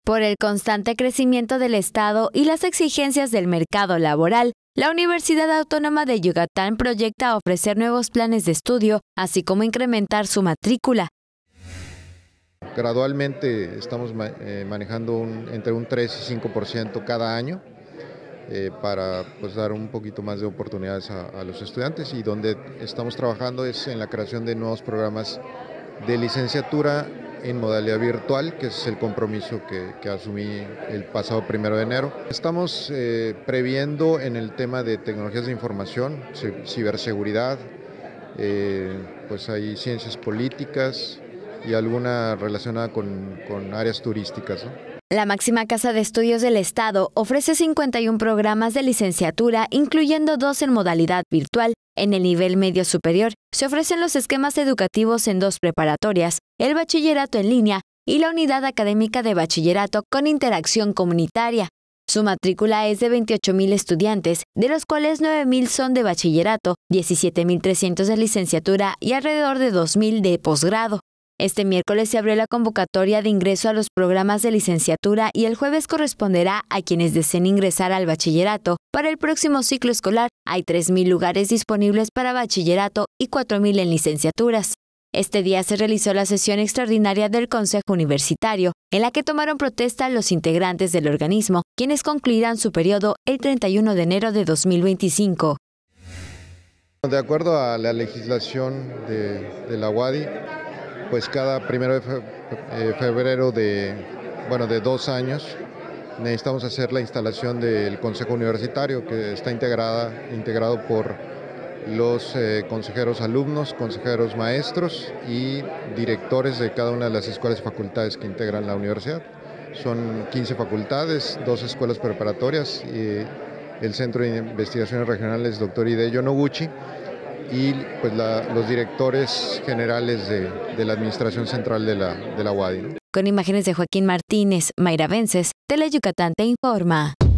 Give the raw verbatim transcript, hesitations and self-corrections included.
Por el constante crecimiento del Estado y las exigencias del mercado laboral, la Universidad Autónoma de Yucatán proyecta ofrecer nuevos planes de estudio, así como incrementar su matrícula. Gradualmente estamos manejando un, entre un tres y cinco por ciento cada año eh, para pues, dar un poquito más de oportunidades a, a los estudiantes, y donde estamos trabajando es en la creación de nuevos programas de licenciatura en modalidad virtual, que es el compromiso que, que asumí el pasado primero de enero. Estamos eh, previendo en el tema de tecnologías de información, ciberseguridad, eh, pues hay ciencias políticas y alguna relacionada con, con áreas turísticas, ¿no? La máxima casa de estudios del Estado ofrece cincuenta y un programas de licenciatura, incluyendo dos en modalidad virtual. En el nivel medio superior se ofrecen los esquemas educativos en dos preparatorias, el bachillerato en línea y la unidad académica de bachillerato con interacción comunitaria. Su matrícula es de veintiocho mil estudiantes, de los cuales nueve mil son de bachillerato, diecisiete mil trescientos de licenciatura y alrededor de dos mil de posgrado. Este miércoles se abrió la convocatoria de ingreso a los programas de licenciatura y el jueves corresponderá a quienes deseen ingresar al bachillerato. Para el próximo ciclo escolar hay tres mil lugares disponibles para bachillerato y cuatro mil en licenciaturas. Este día se realizó la sesión extraordinaria del Consejo Universitario, en la que tomaron protesta los integrantes del organismo, quienes concluirán su periodo el treinta y uno de enero de dos mil veinticinco. De acuerdo a la legislación de, de la U A D I, pues cada primero de febrero de, bueno, de dos años necesitamos hacer la instalación del Consejo Universitario, que está integrada, integrado por los eh, consejeros alumnos, consejeros maestros y directores de cada una de las escuelas y facultades que integran la universidad. Son quince facultades, dos escuelas preparatorias, y el Centro de Investigaciones Regionales doctor Hideyo Noguchi, y pues la, los directores generales de, de la Administración Central de la, de la U A D I, ¿no? Con imágenes de Joaquín Martínez, Mayra Vences, Tele Yucatán te informa.